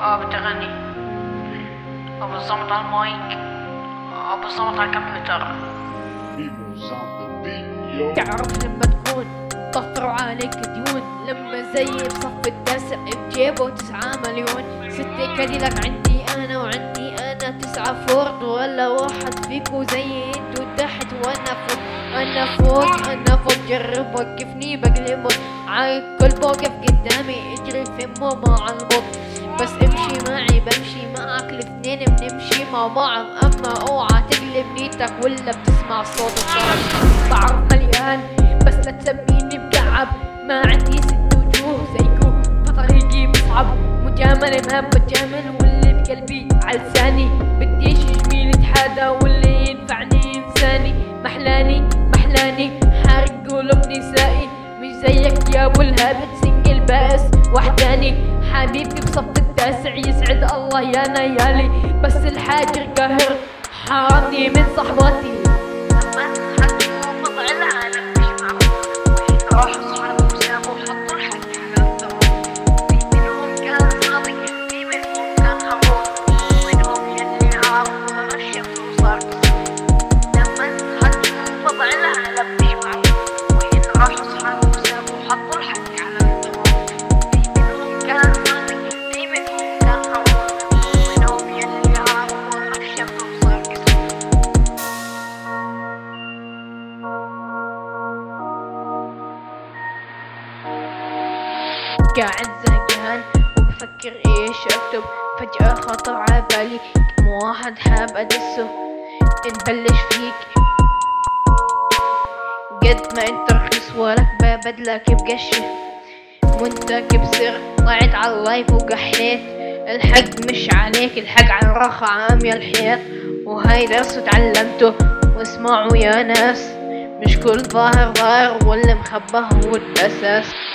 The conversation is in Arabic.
بتغني أو بالضبط على المايك أو بالضبط على الكمبيوتر. تعرف لما تكون طفروا عليك ديون، لما زي بصف التاسع بجيبه 9 مليون. 6 كاديلاك عندي انا وعندي انا 9 فورد، ولا واحد فيكو زي انتو تحت وانا فوق. انا فوق جرب وقفني بقلبك، عايق كل موقف قدامي اجري في مع الموت. بس امشي معي بمشي معك، الاثنين بنمشي مع بعض. اما اوعى تقلب نيتك ولا بتسمع صوت الصوت. بعرف مليان بس لا تسميني مكعب، ما عندي 6 وجوه زيكو فطريقي بصعب. مجاملة ما بتجامل واللي بقلبي عالساني، بديش جميل اتحدى واللي ينفعني انساني. محلاني حارق قلوب نسائي، مش زيك يا ابو الهبد سنجل بائس وحداني. حبيبي بصف التاسع يسعد الله يا نيالي، بس الحاجر قاهر حرمني من صحباتي. لما حكوا وضع العالم مش معقول، راحوا صحابهم سابوا حطوا الحق على الثواب. في منهم كان صادق في منهم كان خروف، ومنهم يلي عارفوا الشمس وصار لما حكوا وضع العالم مش معقول، راحوا صحابهم سابوا حطوا الحق على الثواب. في منهم كان صادق في منهم كان خروف، ومنهم يلي عارفوا الشمس وصار قاعد زهقان وبفكر ايش اكتب، فجأة خطر عبالي كم واحد حاب ادسه. نبلش فيك قد ما انت رخيص ولك ببدلك بقشه، وانت كبسر طلعت على اللايف وقحيت. الحق مش عليك، الحق على الرخا عامية الحيط. وهاي درس تعلمته واسمعوا يا ناس، مش كل ظاهر واللي مخبى هو الاساس.